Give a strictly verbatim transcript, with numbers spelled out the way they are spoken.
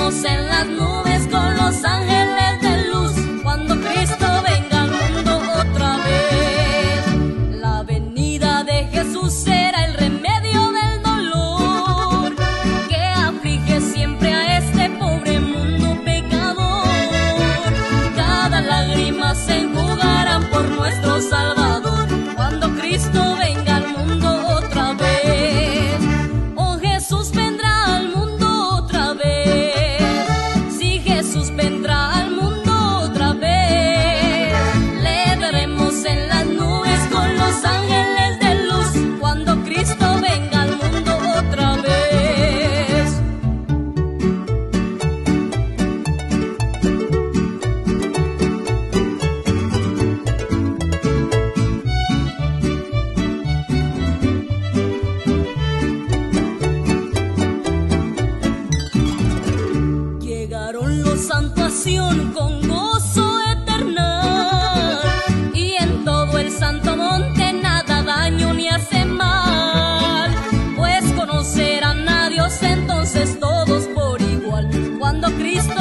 llegaremos en las nubes con los ángeles de luz, cuando Cristo venga al mundo otra vez. La venida de Jesús será el remedio del dolor que aflige siempre a este pobre mundo pecador. Cada lágrima se enjugarán por nuestro Salvador, cuando Cristo venga al mundo otra vez. Oh, Jesús vendrá al mundo otra vez. Sí, Jesús vendrá al mundo otra vez. Le veremos en las nubes con los ángeles de luz, cuando Cristo venga al mundo otra vez. Llegaron los santos a Sión con gozo eternal, y en todo el santo monte nada daño ni hace mal, pues conocerán a Dios entonces todos por igual, cuando Cristo